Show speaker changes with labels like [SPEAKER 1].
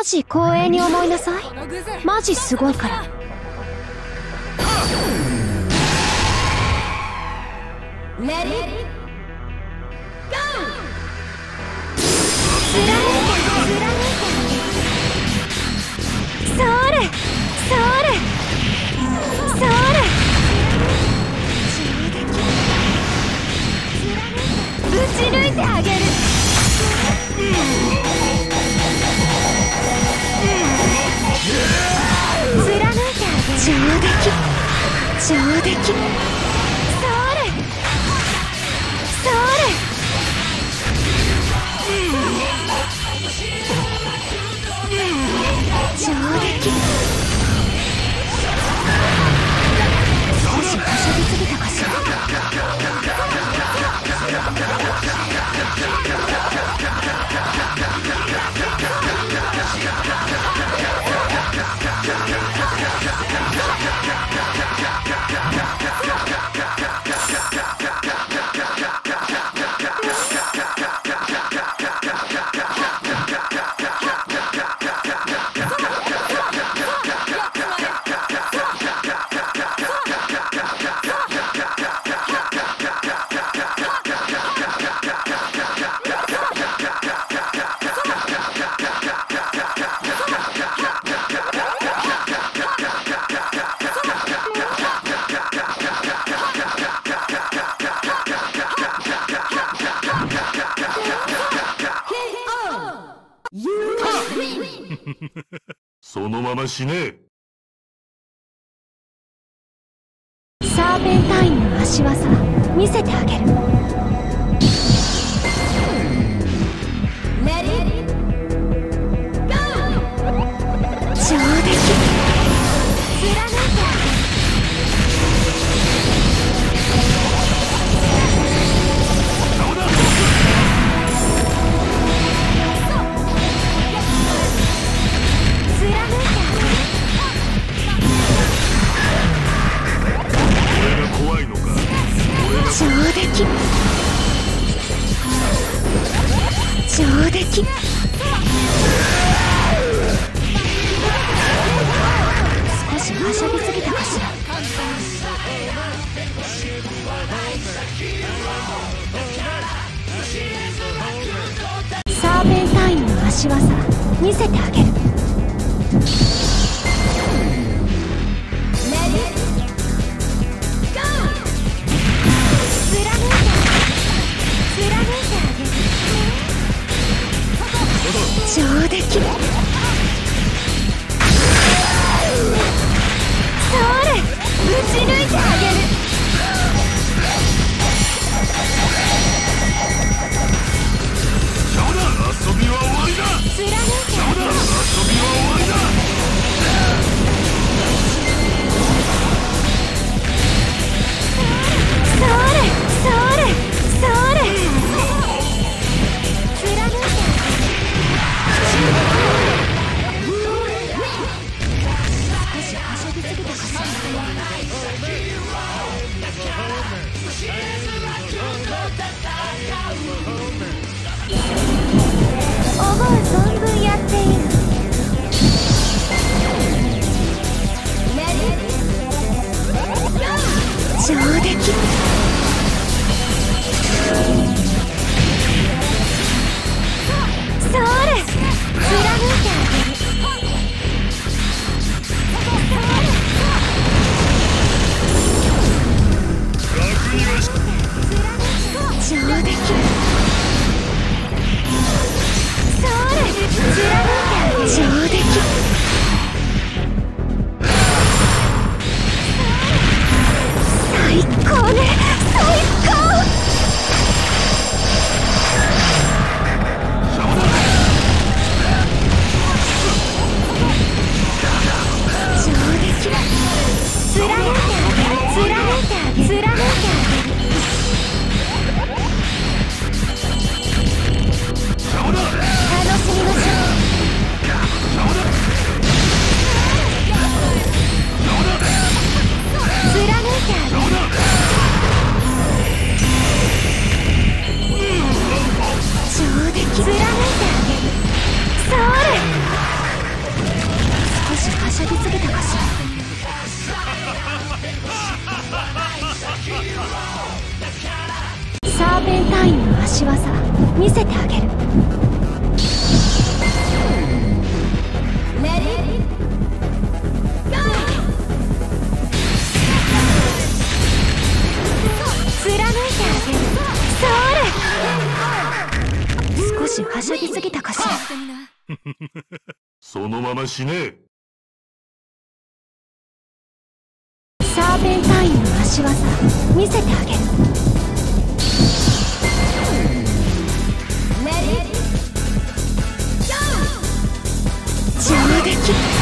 [SPEAKER 1] ジ光栄に思いなさい。マジすごいから。レディーゴー。それそれそれ。ぶち抜いてあげる。貫いてあげる。上出来上出来。それそれ。上出来。少しはしゃぎすぎたかしら。
[SPEAKER 2] そのまま死ね。
[SPEAKER 1] サーペンタインの足技見せてあげる。レディーゴー。上出来貫いてあげる。上出来上出来。少しはしゃぎすぎたかしら。サーペンタインの足技見せてあげる。上出来。それぶち抜いてあげる。
[SPEAKER 2] 遊びは終わりだ。
[SPEAKER 1] 貫いてあげる。
[SPEAKER 2] 遊びは終わりだ。
[SPEAKER 1] それそれそれ。貫いてあげる。思う存分やっていいの。上出来それ貫いてあげる。上出来それ貫いてあげる。上出来最高ね最高。上出来貫いてあげる。貫いてあげる。貫いてあげる。楽しみましょう。貫いてあげる。上出来貫いてあげる。それ足技見せてあげる。貫いてあげる。それ。少しはしゃぎすぎたかしら。
[SPEAKER 2] そのまま死ね。
[SPEAKER 1] サーペンタインの足技見せてあげる。上出来。